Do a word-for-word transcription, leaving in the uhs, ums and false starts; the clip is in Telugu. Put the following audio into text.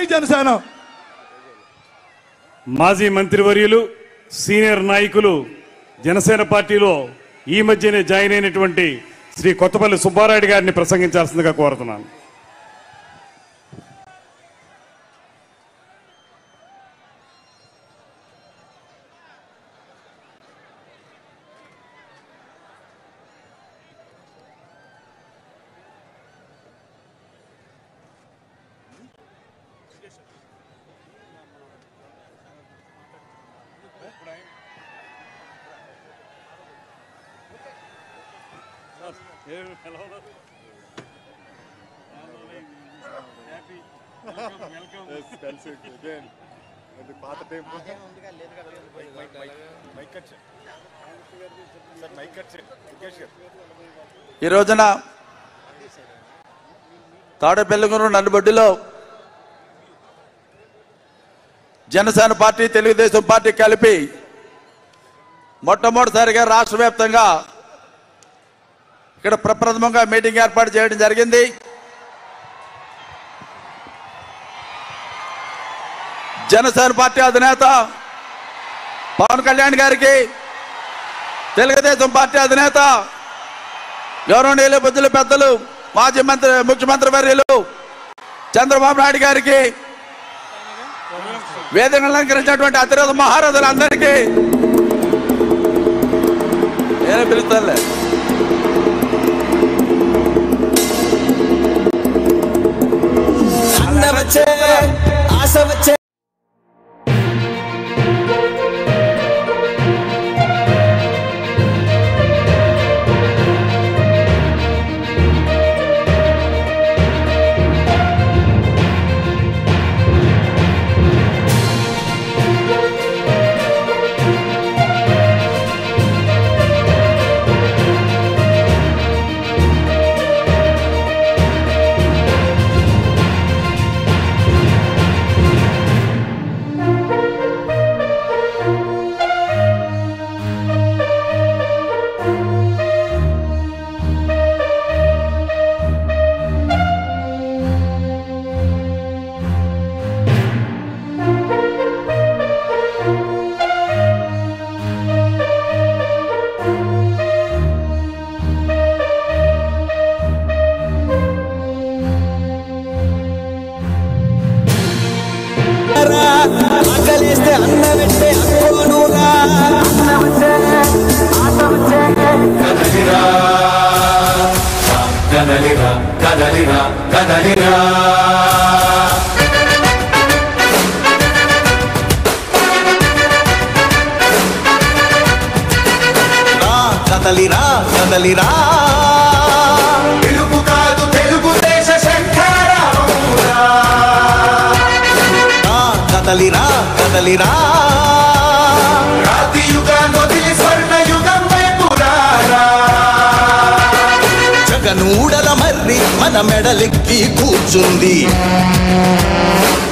జై జనసేన. మాజీ మంత్రివర్యులు సీనియర్ నాయకులు జనసేన పార్టీలో ఈ మధ్యనే జాయిన్ అయినటువంటి శ్రీ కొత్తపల్లి సుబ్బారాయుడు గారిని ప్రసంగించాల్సిందిగా కోరుతున్నాను. ఈ రోజున తాడేపల్లిగూరు నల్లబొడ్డిలో జనసేన పార్టీ తెలుగుదేశం పార్టీ కలిపి మొట్టమొదటిసారిగా రాష్ట్ర వ్యాప్తంగా ఇక్కడ ప్రప్రథమంగా మీటింగ్ ఏర్పాటు చేయడం జరిగింది. జనసేన పార్టీ అధినేత పవన్ కళ్యాణ్ గారికి, తెలుగుదేశం పార్టీ అధినేత గౌరవనీయులు బుద్ధుల పెద్దలు మాజీ మంత్రి ముఖ్యమంత్రి వర్యులు చంద్రబాబు నాయుడు గారికి, వేదికను అలంకరించినటువంటి అతిరథ మహారథులందరికీ నేనే పిలుస్తానులే. ఆశ వచ్చే ఆకలిస్తే అన్న పెట్టే అక్కోనురా కదలిరా కదలిరా కదలిరా కదలిరా కదలిరా కదలిరా తెలుగు కాదు తెలుగుదేశ శంఖారావురా కదలిరా కదలిరా రాతి యుగాన్ని వదిలి స్వర్ణ యుగం వైపురారా జగనూడల మర్రి మన మెడలెక్కి కూర్చుంది.